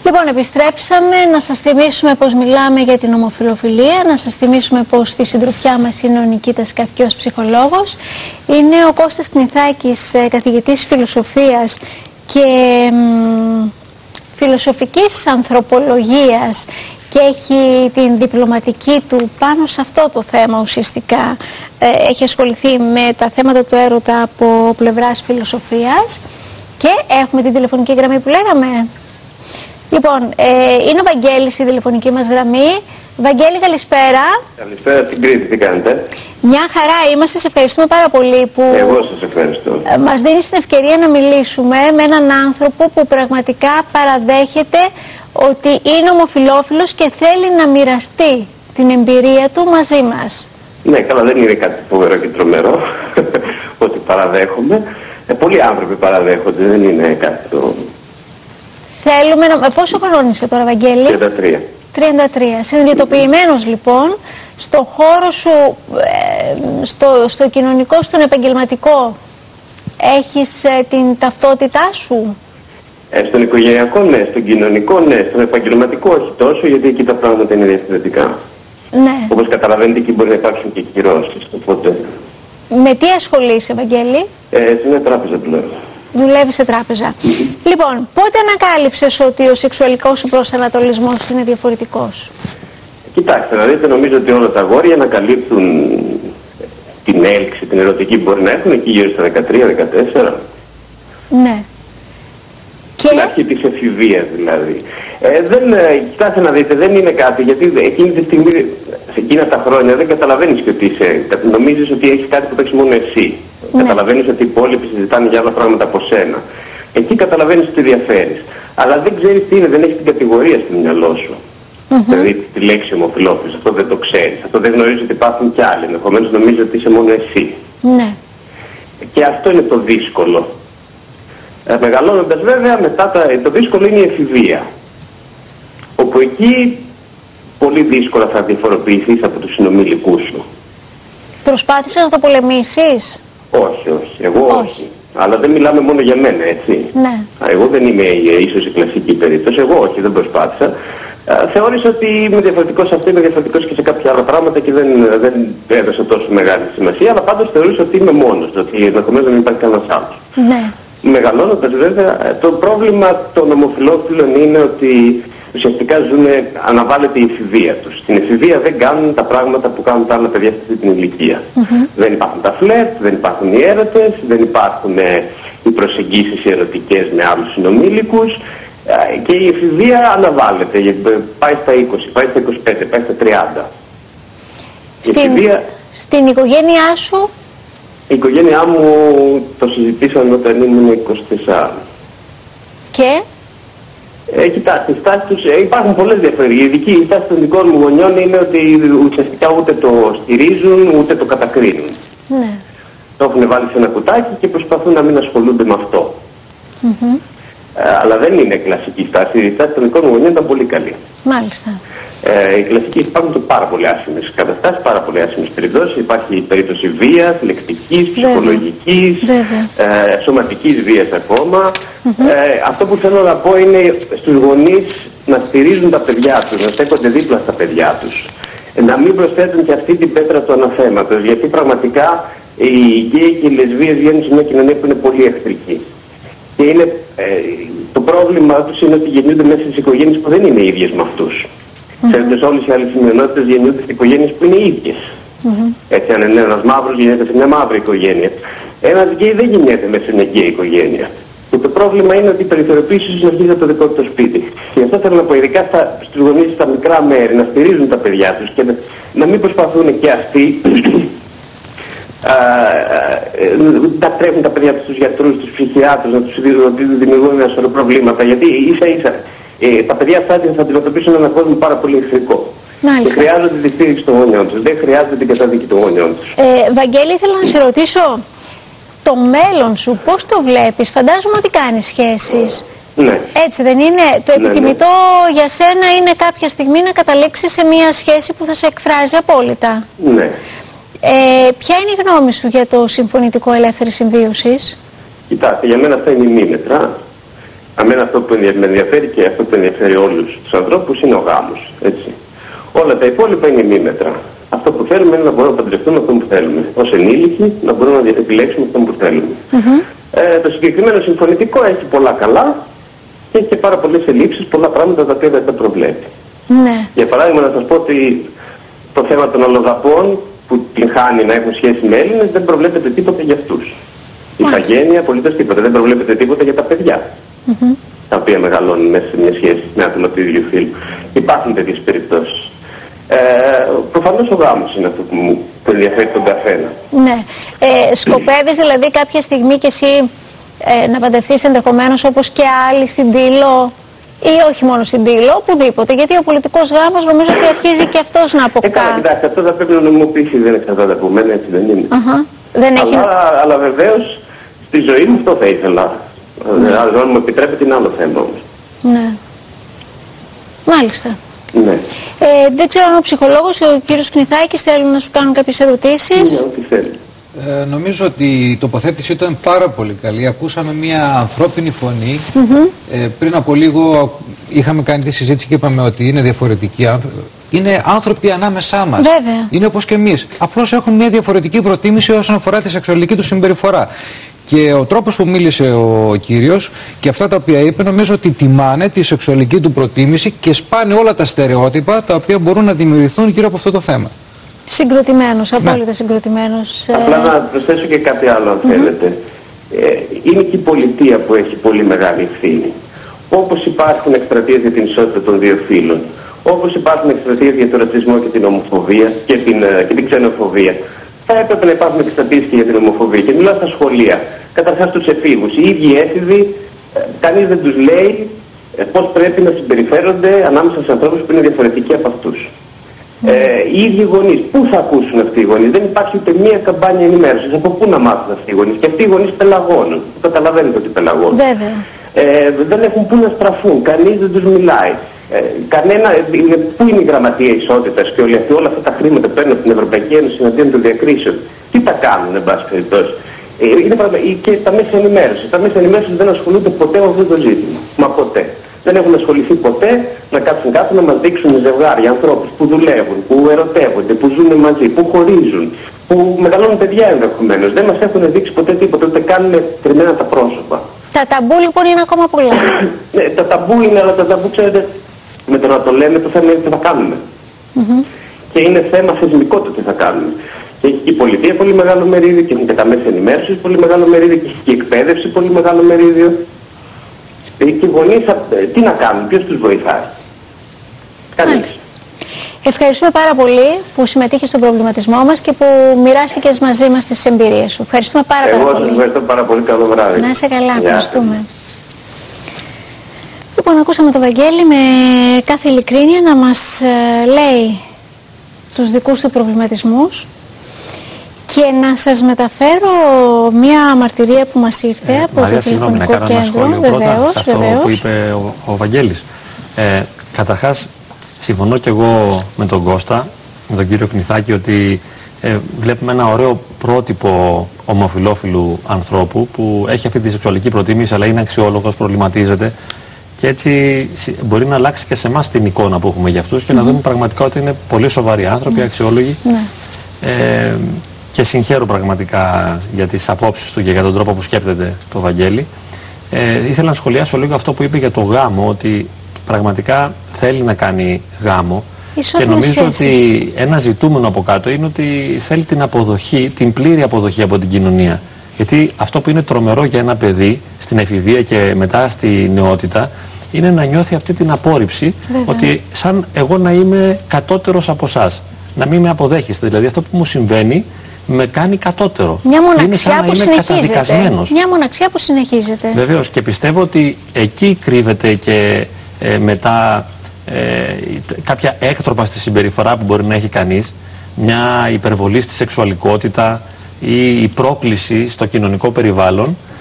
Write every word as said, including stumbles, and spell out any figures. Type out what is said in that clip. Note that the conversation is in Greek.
Λοιπόν, επιστρέψαμε να σας θυμίσουμε πως μιλάμε για την ομοφυλοφιλία, να σας θυμίσουμε πως στη συντροφιά μας είναι ο Νικήτας Καυκιός, ψυχολόγος. Είναι ο Κώστας Κνηθάκης, καθηγητής φιλοσοφίας και μ, φιλοσοφικής ανθρωπολογίας και έχει την διπλωματική του πάνω σε αυτό το θέμα ουσιαστικά. Ε, έχει ασχοληθεί με τα θέματα του έρωτα από πλευράς φιλοσοφίας και έχουμε την τηλεφωνική γραμμή που λέγαμε. Λοιπόν, ε, είναι ο Βαγγέλης στη τηλεφωνική μας γραμμή. Βαγγέλη, καλησπέρα. Καλησπέρα στην Κρήτη, τι κάνετε? Μια χαρά είμαστε, σε ευχαριστούμε πάρα πολύ που Εγώ σας ευχαριστώ. ε, μας δίνεις την ευκαιρία να μιλήσουμε με έναν άνθρωπο που πραγματικά παραδέχεται ότι είναι ομοφυλόφιλος και θέλει να μοιραστεί την εμπειρία του μαζί μας. Ναι, καλά, δεν είναι κάτι φοβερό και τρομερό ότι παραδέχομαι. Ε, πολλοί άνθρωποι παραδέχονται, δεν είναι κάτι το... Θέλουμε να... Πόσο χρόνο είσαι τώρα, Βαγγέλη? τριάντα τρία. τριάντα τρία. Συνειδητοποιημένος λοιπόν, στο χώρο σου, ε, στο, στο κοινωνικό, στον επαγγελματικό, έχεις ε, την ταυτότητά σου? Ε, στον οικογενειακό ναι, στον κοινωνικό ναι, στον επαγγελματικό όχι τόσο, γιατί εκεί τα πράγματα είναι διαφορετικά. Ναι. Όπως καταλαβαίνετε, εκεί μπορεί να υπάρξουν και κυρώσεις, οπότε... Με τι ασχολείσαι, Βαγγέλη? Ε, σε μια τράπεζα πλέον. Δουλεύει σε τράπεζα. Mm-hmm. Λοιπόν, πότε ανακάλυψες ότι ο σεξουαλικός σου προσανατολισμός είναι διαφορετικός? Κοιτάξτε, να δείτε, νομίζω ότι όλα τα αγόρια ανακαλύπτουν την έλξη, την ερωτική που μπορεί να έχουν εκεί γύρω στα δεκατρία δεκατέσσερα. Ναι. Και... Στην αρχή της εφηβείας δηλαδή. Ε, δεν, ε, κοιτάξτε να δείτε, δεν είναι κάτι, γιατί εκείνη τη στιγμή, σε εκείνα τα χρόνια δεν καταλαβαίνεις και ότι είσαι, νομίζεις ότι έχεις κάτι που το έχεις μόνο εσύ. Ναι. Καταλαβαίνεις ότι οι υπόλοιποι συζητάνε για άλλα πράγματα από σένα. Εκεί καταλαβαίνεις ότι διαφέρεις. Αλλά δεν ξέρεις τι είναι, δεν έχεις την κατηγορία στο μυαλό σου. Mm-hmm. Δηλαδή τη λέξη ομοφυλόφιλος, αυτό δεν το ξέρεις. Αυτό δεν γνωρίζεις ότι υπάρχουν κι άλλοι. Ενδεχομένως νομίζεις ότι είσαι μόνο εσύ. Ναι. Και αυτό είναι το δύσκολο. Ε, μεγαλώνοντας βέβαια, μετά τα, το δύσκολο είναι η εφηβεία. Όπου εκεί πολύ δύσκολα θα διαφοροποιηθείς από τους συνομιλικούς σου. Προσπάθησες να το πολεμήσεις? Όχι, όχι. Εγώ όχι. όχι. Αλλά δεν μιλάμε μόνο για μένα, έτσι. Ναι. Εγώ δεν είμαι ίσως η κλασική περίπτωση. Εγώ όχι, δεν προσπάθησα. Α, θεώρησα ότι είμαι διαφορετικός σε αυτό, είμαι διαφορετικός και σε κάποια άλλα πράγματα και δεν, δεν έδωσα τόσο μεγάλη σημασία. Αλλά πάντως θεωρούσα ότι είμαι μόνος, ότι ενδεχομένως δεν υπάρχει κανένας άλλος. Ναι. Μεγαλώνοντας βέβαια, το πρόβλημα των ομοφυλόφιλων είναι ότι ουσιαστικά ζουν, αναβάλλεται η εφηβεία τους. Στην εφηβεία δεν κάνουν τα πράγματα που κάνουν τα άλλα παιδιά σε αυτή την ηλικία. Mm-hmm. Δεν υπάρχουν τα φλερτ, δεν υπάρχουν οι έρωτες, δεν υπάρχουν ε, οι προσεγγίσεις οι ερωτικές με άλλους συνομήλικους ε, και η εφηβεία αναβάλλεται. Πάει στα είκοσι, πάει στα είκοσι πέντε, πάει στα τριάντα. Στην, εφηβεία... στην οικογένειά σου? Η οικογένειά μου το συζητήσαμε όταν ήμουν είκοσι τέσσερα. Και? Ε, κοιτάξτε, οι στάσεις τους, ε, υπάρχουν πολλές διαφορετικές. Η δική η στάση των δικών μου γονιών είναι ότι ουσιαστικά ούτε το στηρίζουν ούτε το κατακρίνουν. Ναι. Το έχουν βάλει σε ένα κουτάκι και προσπαθούν να μην ασχολούνται με αυτό. Mm-hmm. Ε, αλλά δεν είναι κλασική στάση. Η στάση των δικών μου γονιών ήταν πολύ καλή. Μάλιστα. Ε, οι κλασικές υπάρχουν και πάρα πολύ άσχημες καταστάσεις, πάρα πολύ άσχημες περιπτώσεις. Υπάρχει η περίπτωση βίας, λεκτικής, ψυχολογικής, ε, σωματικής βίας ακόμα. Mm-hmm. ε, αυτό που θέλω να πω είναι στους γονείς να στηρίζουν τα παιδιά τους, να στέκονται δίπλα στα παιδιά τους. Ε, να μην προσθέτουν και αυτή την πέτρα του αναθέματος, γιατί πραγματικά οι γκέι και οι λεσβείες βγαίνουν σε μια κοινωνία που είναι πολύ εχθρική. Και είναι, ε, το πρόβλημα τους είναι ότι γεννιούνται μέσα στις οικογένειες που δεν είναι ίδιες με αυτούς. Mm-hmm. Ξέρετε, όλες οι άλλες μειονότητες γεννιούνται σε οικογένειες που είναι ίδιες. Mm-hmm. Έτσι, αν είναι ένας μαύρος, γεννιέται σε μια μαύρη οικογένεια. Ένας γκέι δεν γεννιέται μέσα σε μια γκέι οικογένεια. Και το πρόβλημα είναι ότι η περιθωριοποίηση τους αρχίζει από το δικό του σπίτι. Και αυτό θέλω να πω, ειδικά στα, στους γονείς στα μικρά μέρη, να στηρίζουν τα παιδιά τους και να, να μην προσπαθούν και αυτοί να τρέχουν τα παιδιά τους στους γιατρούς, στους ψυχιάτρους, να τους δημιουργούν ένα σωρό προβλήματα. Γιατί ίσα ίσα ε, τα παιδιά αυτά θα αντιμετωπίσουν έναν κόσμο πάρα πολύ εχθρικό. Και χρειάζονται τη στήριξη των γονιών τους, δεν χρειάζεται την καταδίκη των γονιών τους. Ε, Βαγγέλη, ήθελα να σε ρωτήσω, το μέλλον σου πώς το βλέπεις? Φαντάζομαι ότι κάνεις σχέσεις. Ναι. Έτσι δεν είναι? Το επιθυμητό ναι, ναι. για σένα είναι κάποια στιγμή να καταλήξεις σε μια σχέση που θα σε εκφράζει απόλυτα. Ναι. Ε, ποια είναι η γνώμη σου για το συμφωνητικό ελεύθερης συμβίωσης? Κοιτάξτε, για μένα αυτά είναι ημίμετρα. Αμένα αυτό που με ενδιαφέρει και αυτό που ενδιαφέρει όλους τους ανθρώπους είναι ο γάμος. Έτσι. Όλα τα υπόλοιπα είναι ημίμετρα. Αυτό που θέλουμε είναι να μπορούμε να παντρευτούμε αυτό που θέλουμε. Ως ενήλικοι να μπορούμε να επιλέξουμε αυτό που θέλουμε. Mm-hmm. ε, το συγκεκριμένο συμφωνητικό έχει πολλά καλά και έχει και πάρα πολλές ελλείψεις, πολλά πράγματα τα οποία δεν τα προβλέπει. Ναι. Για παράδειγμα, να σας πω ότι το θέμα των αλλοδαπών που την χάνει να έχουν σχέση με Έλληνες δεν προβλέπεται τίποτα για αυτούς. Η ηθαγένεια, απολύτως τίποτα. Δεν προβλέπεται τίποτα για τα παιδιά. Mm-hmm. Τα οποία μεγαλώνουν μέσα σε μια σχέση με άτομα του ίδιου φύλου. Υπάρχουν τέτοιες περιπτώσεις. Ε, προφανώς ο γάμος είναι αυτό που μου ενδιαφέρει τον καθένα. Ναι. Ε, σκοπεύεις δηλαδή κάποια στιγμή κι εσύ ε, να παντρευτείς ενδεχομένως όπως και άλλοι στην Τήλο ή όχι μόνο στην Τήλο, οπουδήποτε? Γιατί ο πολιτικός γάμος νομίζω ότι αρχίζει και αυτός να αποκτά. Ε, καλά, κοιτάξτε, αυτό θα πρέπει να νομιμοποιήσει, δεν εξαρτάται από μένα, έτσι δεν είναι. Uh-huh. Δεν έχει... αλλά, αλλά βεβαίως στη ζωή μου αυτό θα ήθελα. Ναι. Αν μου επιτρέπετε είναι άλλο θέμα όμως. Ναι. Μάλιστα. Ναι. Ε, δεν ξέρω αν ο ψυχολόγος και ο κύριος Κνηθάκης θέλουν να σου κάνουν κάποιες ερωτήσεις. Ναι, ό,τι θέλει. Ε, νομίζω ότι η τοποθέτηση ήταν πάρα πολύ καλή. Ακούσαμε μια ανθρώπινη φωνή. Mm-hmm. ε, πριν από λίγο είχαμε κάνει τη συζήτηση και είπαμε ότι είναι διαφορετικοί άνθρωποι. Είναι άνθρωποι ανάμεσά μας. Βέβαια. Είναι όπως και εμείς. Απλώς έχουν μια διαφορετική προτίμηση όσον αφορά τη σεξουαλική του συμπεριφορά. Και ο τρόπος που μίλησε ο κύριος και αυτά τα οποία είπε, νομίζω ότι τιμάνε τη σεξουαλική του προτίμηση και σπάνε όλα τα στερεότυπα τα οποία μπορούν να δημιουργηθούν γύρω από αυτό το θέμα. Συγκροτημένος, απόλυτα ναι. συγκροτημένος. Απλά να προσθέσω και κάτι άλλο, αν mm-hmm. θέλετε. Ε, είναι και η πολιτεία που έχει πολύ μεγάλη ευθύνη. Όπως υπάρχουν εκστρατείες για την ισότητα των δύο φύλων, όπως υπάρχουν εκστρατείες για τον ρατσισμό και την ομοφοβία και την, και την ξενοφοβία, θα έπρεπε να υπάρχουν εκστρατείες και για την ομοφοβία. Και μιλάω στα σχολεία. Καταρχάς στους εφήβους. Οι ίδιοι έφηβοι, ε, κανείς δεν τους λέει ε, πώς πρέπει να συμπεριφέρονται ανάμεσα σε ανθρώπους που είναι διαφορετικοί από αυτούς. Mm. Ε, οι ίδιοι γονείς, πού θα ακούσουν αυτοί οι γονείς? Δεν υπάρχει ούτε μία καμπάνια ενημέρωσης. Από πού να μάθουν αυτοί οι γονείς? Και αυτοί οι γονείς πελαγώνουν. Καταλαβαίνετε ότι πελαγώνουν. Βέβαια. Ε, δεν έχουν πού να στραφούν. Κανείς δεν τους μιλάει. Ε, κανένα, είναι, πού είναι η γραμματεία ισότητας και όλοι αυτοί, όλα αυτά τα χρήματα που παίρνουν από την Ευρωπαϊκή Ένωση εναντίον των διακρίσεων? Τι τα κάνουν, εν πάση περιπτώσει? Ε, είναι πραγμα... Και τα μέσα ενημέρωσης. Τα μέσα ενημέρωσης δεν ασχολούνται ποτέ με αυτό το ζήτημα. Μα ποτέ. Δεν έχουν ασχοληθεί ποτέ να κάτσουν κάτω να μας δείξουν ζευγάρια, ανθρώπους που δουλεύουν, που ερωτεύονται, που ζουν μαζί, που χωρίζουν, που μεγαλώνουν παιδιά ενδεχομένως. Δεν μας έχουν δείξει ποτέ τίποτα, ούτε κάνουν κρυμμένα τα πρόσωπα. Τα ταμπού λοιπόν είναι ακόμα πολλά. Ναι, τα ταμπού είναι, αλλά τα ταμπού, ξέρετε, με το να το λέμε, το θέμα είναι τι θα κάνουμε. Mm-hmm. Και είναι θέμα θεσμικό το τι θα κάνουμε. Και έχει και η πολιτεία πολύ μεγάλο μερίδιο, και έχουν και τα μέσα ενημέρωσης πολύ μεγάλο μερίδιο, και έχει και η εκπαίδευση πολύ μεγάλο μερίδιο. Και οι γονείς, τι να κάνουν, ποιος τους βοηθάει? Κανείς. Ευχαριστούμε πάρα πολύ που συμμετείχες στον προβληματισμό μας και που μοιράστηκες μαζί μας τις εμπειρίες σου. Ευχαριστούμε πάρα, πάρα Εγώ πολύ. Εγώ σας ευχαριστώ πάρα πολύ. Καλό βράδυ. Να είσαι καλά. Γεια. Ευχαριστούμε. Λοιπόν, ακούσαμε τον Βαγγέλη με κάθε ειλικρίνεια να μας ε, λέει τους δικούς του προβληματισμούς και να σας μεταφέρω μία μαρτυρία που μας ήρθε ε, από Μαρία, το τηλεφωνικό κέντρο. Βεβαίως, σε αυτό βεβαίως. που είπε ο, ο Βαγγέλης. Ε, καταρχάς, συμφωνώ και εγώ με τον Κώστα, με τον κύριο Κνηθάκη, ότι ε, βλέπουμε ένα ωραίο πρότυπο ομοφυλόφιλου ανθρώπου που έχει αυτή τη σεξουαλική προτίμηση, αλλά είναι αξιόλογος, προβληματίζεται. Και έτσι μπορεί να αλλάξει και σε εμάς την εικόνα που έχουμε για αυτούς και mm-hmm. να δούμε πραγματικά ότι είναι πολύ σοβαροί άνθρωποι, mm-hmm. αξιόλογοι. Mm-hmm. Ε, και συγχαίρω πραγματικά για τις απόψεις του και για τον τρόπο που σκέπτεται το Βαγγέλη. Ε, ήθελα να σχολιάσω λίγο αυτό που είπε για το γάμο, ότι πραγματικά θέλει να κάνει γάμο. Ισότιμες και νομίζω σχέσεις. ότι ένα ζητούμενο από κάτω είναι ότι θέλει την αποδοχή, την πλήρη αποδοχή από την κοινωνία. Γιατί αυτό που είναι τρομερό για ένα παιδί στην εφηβεία και μετά στη νεότητα είναι να νιώθει αυτή την απόρριψη. Βέβαια. Ότι σαν εγώ να είμαι κατώτερος από εσάς, να μην με αποδέχεστε. Δηλαδή αυτό που μου συμβαίνει με κάνει κατώτερο. Μια μοναξιά είναι σαν που να είμαι συνεχίζεται. Μια μοναξιά που συνεχίζεται. Βεβαίως, και πιστεύω ότι εκεί κρύβεται και ε, μετά ε, κάποια έκτροπα στη συμπεριφορά που μπορεί να έχει κανείς, μια υπερβολή στη σεξουαλικότητα ή η πρόκληση στο κοινωνικό περιβάλλον